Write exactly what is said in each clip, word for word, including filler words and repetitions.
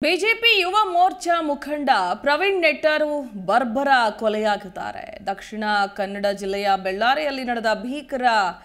BJP Yuva Morcha ಮುಖಂಡ ಪ್ರವೀಣ್ ನೆಟ್ಟರು ಬರ್ಬರ ಕೊಲೆಯಾಗಿದ್ದಾರೆ. ದಕ್ಷಿಣ ಕನ್ನಡ ಜಿಲ್ಲೆಯ ಬೆಳ್ಳಾರಿಯಲ್ಲಿ ನಡೆದ ಭೀಕರ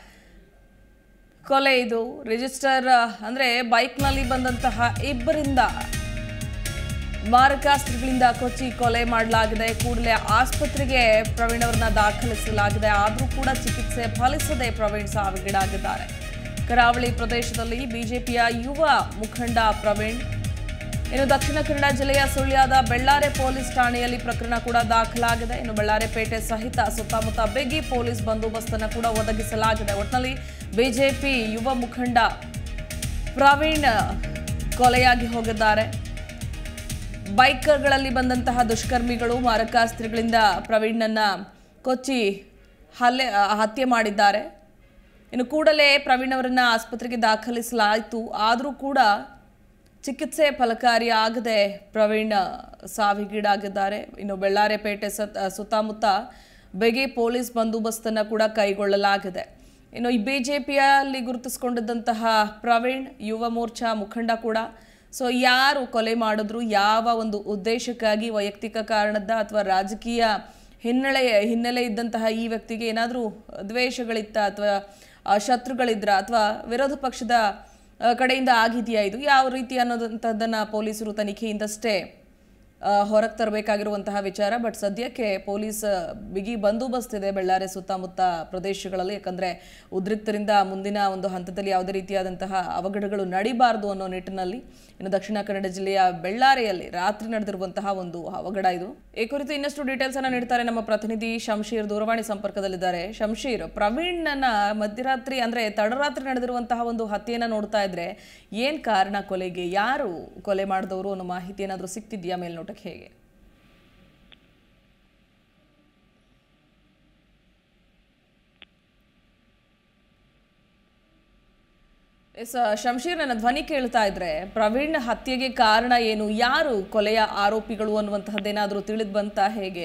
ಕೊಲೆ ಇದು. ರಿಜಿಸ್ಟರ್ ಅಂದ್ರೆ ಬೈಕ್ನಲ್ಲಿ ಬಂದಂತಹ ಇಬ್ಬರಿಂದ ಮಾರಕಾಸ್ತ್ರಗಳಿಂದ ಕೊಚ್ಚಿ ಕೊಲೆ ಮಾಡಲಾಗಿದೆ. ಕೂಡಲೇ ಆಸ್ಪತ್ರೆಗೆ ಪ್ರವೀಣ್ ಅವರನ್ನ ದಾಖಲಿಸಲಾಗಿದೆ. ಆದರೂ ಕೂಡ ಚಿಕಿತ್ಸೆ ಫಲಿಸದೆ ಪ್ರವೀಣ್ ಸಾವಿಗೀಡಾಗಿದ್ದಾರೆ. ಕರಾವಳಿ ಪ್ರದೇಶದಲ್ಲಿ ಬಿಜೆಪಿಯ ಯುವ ಮುಖಂಡ ಪ್ರವೀಣ್ ಇನ್ನು ದಕ್ಷಿಣ ಕನ್ನಡ ಜಿಲ್ಲೆಯ ಸುಳ್ಯದ ಬೆಳ್ಳಾರೆ ಪೊಲೀಸ್ ಠಾಣೆಯಲ್ಲಿ ಪ್ರಕರಣ ಕೂಡ ದಾಖಲಾಗಿದೆ. ಇನ್ನು ಬೆಳ್ಳಾರೆಪೇಟೆ ಸಹಿತ ಸುತ್ತಮುತ್ತ ಬಿಗಿ ಪೊಲೀಸ್ ಬಂದೋಬಸ್ತನ್ನು ಕೂಡ ಒದಗಿಸಲಾಗಿದೆ. ಒಟ್ಟಿನಲ್ಲಿ ಬಿಜೆಪಿ ಯುವ ಮುಖಂಡ ಪ್ರವೀಣ್ ಕೊಲೆಯಾಗಿ ಹೋಗಿದ್ದಾರೆ. ಬೈಕ್ಗಳಲ್ಲಿ ಬಂದಂತಹ ದುಷ್ಕರ್ಮಿಗಳು ಮಾರಕಾಸ್ತ್ರಗಳಿಂದ ಪ್ರವೀಣ್ನನ್ನ ಕೊಚ್ಚಿ ಹಲ್ಲೆ ಹತ್ಯೆ ಮಾಡಿದ್ದಾರೆ. ಇನ್ನು ಕೂಡಲೇ ಪ್ರವೀಣ್ ಅವರನ್ನ ಆಸ್ಪತ್ರೆಗೆ ದಾಖಲಿಸಲಾಯಿತು. ಆದರೂ ಕೂಡ ಚಿಕಿತ್ಸೆ ಫಲಕಾರಿಯಾಗದೆ ಪ್ರವೀಣ್ ಸಾವಿಗೀಡಾಗಿದ್ದಾರೆ. ಇನ್ನು ಬೆಳ್ಳಾರೆಪೇಟೆ ಸುತ್ತಮುತ್ತ ಬಿಗಿ ಪೊಲೀಸ್ ಬಂದೋಬಸ್ತನ್ನು ಕೂಡ ಕೈಗೊಳ್ಳಲಾಗಿದೆ. ಇನ್ನು ಈ ಬಿಜೆಪಿಯಲ್ಲಿ ಗುರುತಿಸಿಕೊಂಡಿದ್ದಂತಹ ಪ್ರವೀಣ್ ಯುವ ಮೋರ್ಚಾ ಮುಖಂಡ ಕೂಡ. ಸೊ ಯಾರು ಕೊಲೆ ಮಾಡಿದ್ರು, ಯಾವ ಒಂದು ಉದ್ದೇಶಕ್ಕಾಗಿ, ವೈಯಕ್ತಿಕ ಕಾರಣದ ಅಥವಾ ರಾಜಕೀಯ ಹಿನ್ನೆಲೆ ಹಿನ್ನೆಲೆ ಇದ್ದಂತಹ ಈ ವ್ಯಕ್ತಿಗೆ ಏನಾದರೂ ದ್ವೇಷಗಳಿತ್ತ ಅಥವಾ ಶತ್ರುಗಳಿದ್ರ ಅಥವಾ ವಿರೋಧ ಪಕ್ಷದ ಕಡೆಯಿಂದ ಆಗಿದೆಯಾ, ಇದು ಯಾವ ರೀತಿ ಅನ್ನೋದಂಥದ್ದನ್ನು ಪೊಲೀಸರು ತನಿಖೆಯಿಂದಷ್ಟೇ ಹೊರಗೆ ತರಬೇಕಾಗಿರುವಂತಹ ವಿಚಾರ. ಬಟ್ ಸದ್ಯಕ್ಕೆ ಪೊಲೀಸ್ ಬಿಗಿ ಬಂದೋಬಸ್ತ್ ಇದೆ ಬೆಳ್ಳಾರೆ ಸುತ್ತಮುತ್ತ ಪ್ರದೇಶಗಳಲ್ಲಿ. ಯಾಕಂದರೆ ಉದ್ರಿಕ್ತರಿಂದ ಮುಂದಿನ ಒಂದು ಹಂತದಲ್ಲಿ ಯಾವುದೇ ರೀತಿಯಾದಂತಹ ಅವಘಡಗಳು ನಡೀಬಾರದು ಅನ್ನೋ ನಿಟ್ಟಿನಲ್ಲಿ. ಇನ್ನು ದಕ್ಷಿಣ ಕನ್ನಡ ಜಿಲ್ಲೆಯ ಬೆಳ್ಳಾರೆಯಲ್ಲಿ ರಾತ್ರಿ ನಡೆದಿರುವಂತಹ ಒಂದು ಅವಘಡ ಇದು. ಈ ಕುರಿತು ಇನ್ನಷ್ಟು ಡೀಟೇಲ್ಸ್ ಅನ್ನು ನೀಡ್ತಾರೆ ನಮ್ಮ ಪ್ರತಿನಿಧಿ ಶಂಶೀರ್, ದೂರವಾಣಿ ಸಂಪರ್ಕದಲ್ಲಿದ್ದಾರೆ. ಶಂಶೀರ್, ಪ್ರವೀಣ್ನ ಮಧ್ಯರಾತ್ರಿ ಅಂದ್ರೆ ತಡರಾತ್ರಿ ನಡೆದಿರುವಂತಹ ಒಂದು ಹತ್ಯೆಯನ್ನು ನೋಡ್ತಾ ಇದ್ರೆ ಏನ್ ಕಾರಣ ಕೊಲೆಗೆ, ಯಾರು ಕೊಲೆ ಮಾಡಿದವರು ಅನ್ನೋ ಮಾಹಿತಿ ಏನಾದರೂ ಸಿಕ್ತಿದ್ಯಾ ಮೇಲ್ನೋಟಕ್ಕೆ? ಹೇಗೆ ಎಸ್ ಶಂಶೀರ್, ನನ್ನ ಧ್ವನಿ ಕೇಳ್ತಾ ಇದ್ರೆ ಪ್ರವೀಣ್ ಹತ್ಯೆಗೆ ಕಾರಣ ಏನು, ಯಾರು ಕೊಲೆಯ ಆರೋಪಿಗಳು ಅನ್ನುವಂತಹದ್ದೇನಾದ್ರೂ ತಿಳಿದು ಬಂತ? ಹೇಗೆ?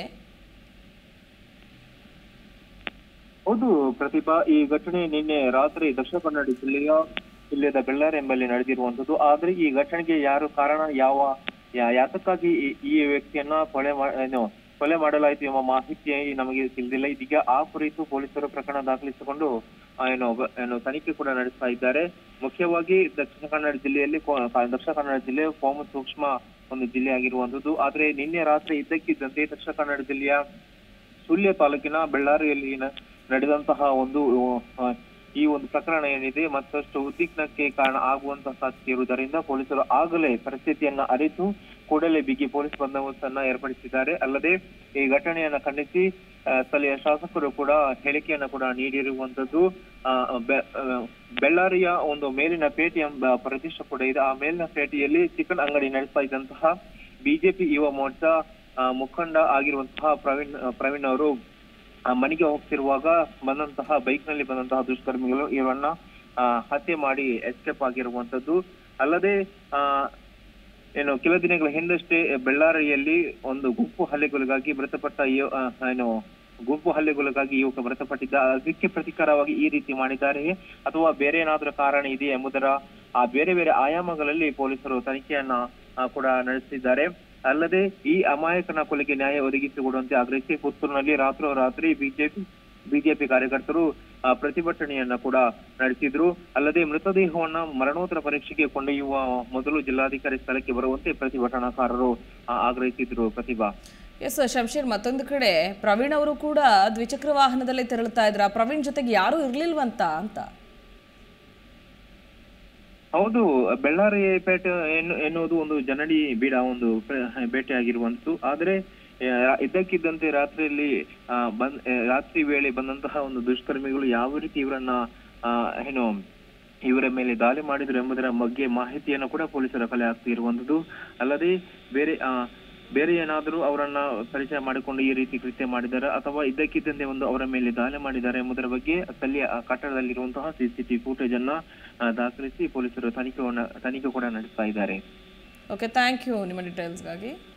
ಹೌದು ಪ್ರತಿಭಾ, ಈ ಘಟನೆ ನಿನ್ನೆ ರಾತ್ರಿ ದಕ್ಷಿಣ ಕನ್ನಡ ಜಿಲ್ಲೆಯ ಜಿಲ್ಲೆಯ ಬೆಳ್ಳಾರೆ ಎಂಬಲ್ಲಿ ನಡೆದಿರುವಂತದ್ದು. ಆದ್ರೆ ಈ ಘಟನೆಗೆ ಯಾರು ಕಾರಣ, ಯಾವ ಯಾತಕ್ಕಾಗಿ ಈ ವ್ಯಕ್ತಿಯನ್ನ ಕೊಲೆ ಏನು ಕೊಲೆ ಮಾಡಲಾಯಿತು ಎಂಬ ಮಾಹಿತಿ ನಮಗೆ ತಿಳಿದಿಲ್ಲ. ಇದೀಗ ಆ ಕುರಿತು ಪೊಲೀಸರು ಪ್ರಕರಣ ದಾಖಲಿಸಿಕೊಂಡು ಏನು ಏನು ತನಿಖೆ ಕೂಡ ನಡೆಸ್ತಾ ಇದ್ದಾರೆ. ಮುಖ್ಯವಾಗಿ ದಕ್ಷಿಣ ಕನ್ನಡ ಜಿಲ್ಲೆಯಲ್ಲಿ ದಕ್ಷಿಣ ಕನ್ನಡ ಜಿಲ್ಲೆ ಕೋಮು ಸೂಕ್ಷ್ಮ ಒಂದು ಜಿಲ್ಲೆ ಆಗಿರುವಂತದ್ದು. ಆದ್ರೆ ನಿನ್ನೆ ರಾತ್ರಿ ಇದ್ದಕ್ಕಿದ್ದಂತೆ ದಕ್ಷಿಣ ಕನ್ನಡ ಜಿಲ್ಲೆಯ ಸುಳ್ಯ ತಾಲೂಕಿನ ಬೆಳ್ಳಾರಿಯಲ್ಲಿ ನಡೆದಂತಹ ಒಂದು ಈ ಒಂದು ಪ್ರಕರಣ ಏನಿದೆ ಮತ್ತಷ್ಟು ಉದ್ವಿಗ್ನಕ್ಕೆ ಕಾರಣ ಆಗುವಂತಹ ಸಾಧ್ಯತೆ ಇರುವುದರಿಂದ ಪೊಲೀಸರು ಆಗಲೇ ಪರಿಸ್ಥಿತಿಯನ್ನ ಅರಿತು ಕೂಡಲೇ ಬಿಗಿ ಪೊಲೀಸ್ ಬಂದೋಬಸ್ತನ್ನ ಏರ್ಪಡಿಸಿದ್ದಾರೆ. ಅಲ್ಲದೆ ಈ ಘಟನೆಯನ್ನ ಖಂಡಿಸಿ ಸ್ಥಳೀಯ ಶಾಸಕರು ಕೂಡ ಹೇಳಿಕೆಯನ್ನ ಕೂಡ ನೀಡಿರುವಂತದ್ದು. ಬೆಳ್ಳಾರಿಯ ಒಂದು ಮೇಲಿನ ಪೇಟೆ ಎಂಬ ಪ್ರದೇಶ ಕೂಡ ಇದೆ. ಆ ಮೇಲಿನ ಪೇಟೆಯಲ್ಲಿ ಚಿಕನ್ ಅಂಗಡಿ ನಡೆಸ್ತಾ ಇದ್ದಂತಹ ಬಿಜೆಪಿ ಯುವ ಮೋರ್ಚಾ ಮುಖಂಡ ಆಗಿರುವಂತಹ ಪ್ರವೀಣ್ ಪ್ರವೀಣ್ ಅವರು ಮನೆಗೆ ಹೋಗ್ತಿರುವಾಗ ಬಂದಂತಹ ಬೈಕ್ ನಲ್ಲಿ ಬಂದಂತಹ ದುಷ್ಕರ್ಮಿಗಳು ಇವರನ್ನ ಹತ್ಯೆ ಮಾಡಿ ಎಸ್ಕೇಪ್ ಆಗಿರುವಂತದ್ದು. ಅಲ್ಲದೆ ಆ ಏನು ಕೆಲ ದಿನಗಳ ಹಿಂದಷ್ಟೇ ಬೆಳ್ಳಾರಿಯಲ್ಲಿ ಒಂದು ಗುಂಪು ಹಲ್ಲೆಗೊಳಗಾಗಿ ಮೃತಪಟ್ಟ ಏನು ಗುಂಪು ಹಲ್ಲೆಗೊಳಗಾಗಿ ಯುವಕ ಮೃತಪಟ್ಟಿದ್ದ. ಅದಕ್ಕೆ ಪ್ರತಿಕಾರವಾಗಿ ಈ ರೀತಿ ಮಾಡಿದ್ದಾರೆ ಅಥವಾ ಬೇರೆ ಏನಾದ್ರೂ ಕಾರಣ ಇದೆ ಎಂಬುದರ ಆ ಬೇರೆ ಬೇರೆ ಆಯಾಮಗಳಲ್ಲಿ ಪೊಲೀಸರು ತನಿಖೆಯನ್ನ ಕೂಡ ನಡೆಸಿದ್ದಾರೆ. ಅಲ್ಲದೆ ಈ ಅಮಾಯಕನ ಕೊಲೆಗೆ ನ್ಯಾಯ ಒದಗಿಸಿಕೊಡುವಂತೆ ಆಗ್ರಹಿಸಿ ಪುತ್ತೂರಿನಲ್ಲಿ ರಾತ್ರೋರಾತ್ರಿ ಬಿಜೆಪಿ ಬಿಜೆಪಿ ಕಾರ್ಯಕರ್ತರು ಪ್ರತಿಭಟನೆಯನ್ನ ಕೂಡ ನಡೆಸಿದ್ರು. ಅಲ್ಲದೆ ಮೃತದೇಹವನ್ನ ಮರಣೋತ್ತರ ಪರೀಕ್ಷೆಗೆ ಕೊಂಡೊಯ್ಯುವ ಮೊದಲು ಜಿಲ್ಲಾಧಿಕಾರಿ ಸ್ಥಳಕ್ಕೆ ಬರುವಂತೆ ಪ್ರತಿಭಟನಾಕಾರರು ಆಗ್ರಹಿಸಿದ್ರು. ಪ್ರತಿಭಾ. ಎಸ್ ಶಂಶೀರ್, ಮತ್ತೊಂದು ಕಡೆ ಪ್ರವೀಣ್ ಅವರು ಕೂಡ ದ್ವಿಚಕ್ರ ವಾಹನದಲ್ಲಿ ತೆರಳುತ್ತಾ ಇದ್ರ, ಪ್ರವೀಣ್ ಜೊತೆಗೆ ಯಾರು ಇರ್ಲಿಲ್ವಂತ ಅಂತ? ಹೌದು, ಬೆಳ್ಳಾರಿ ಪೇಟೆ ಎನ್ನುವುದು ಒಂದು ಜನಡಿ ಬೀಡ ಒಂದು ಬೇಟೆ ಆಗಿರುವಂತದ್ದು. ಆದ್ರೆ ಇದ್ದಕ್ಕಿದ್ದಂತೆ ರಾತ್ರಿಯಲ್ಲಿ ಬಂದ್ ರಾತ್ರಿ ವೇಳೆ ಬಂದಂತಹ ಒಂದು ದುಷ್ಕರ್ಮಿಗಳು ಯಾವ ರೀತಿ ಇವರನ್ನ ಏನು ಇವರ ಮೇಲೆ ದಾಳಿ ಮಾಡಿದ್ರು ಎಂಬುದರ ಬಗ್ಗೆ ಮಾಹಿತಿಯನ್ನು ಕೂಡ ಪೊಲೀಸರ ಕಲೆ ಆಗ್ತಾ ಇರುವಂತದ್ದು. ಅಲ್ಲದೆ ಬೇರೆ ಆ ಬೇರೆ ಏನಾದರೂ ಅವರನ್ನ ಪರಿಚಯ ಮಾಡಿಕೊಂಡು ಈ ರೀತಿ ಕೃತ್ಯ ಮಾಡಿದ್ದಾರೆ ಅಥವಾ ಇದ್ದಕ್ಕಿದ್ದಂತೆ ಒಂದು ಅವರ ಮೇಲೆ ದಾಳಿ ಮಾಡಿದ್ದಾರೆ ಎಂಬುದರ ಬಗ್ಗೆ ಸ್ಥಳೀಯ ಕಟ್ಟಡದಲ್ಲಿರುವಂತಹ ಸಿಸಿಟಿವಿ ಫುಟೇಜ್ ಅನ್ನ ದಾಖಲಿಸಿ ಪೊಲೀಸರು ತನಿಖೆ ತನಿಖೆ ಕೂಡ ನಡೆಸ್ತಾ ಇದ್ದಾರೆ. ಓಕೆ, ಥ್ಯಾಂಕ್ ಯು ನಿಮ್ಮ ಡೀಟೇಲ್ಸ್ಗಾಗಿ.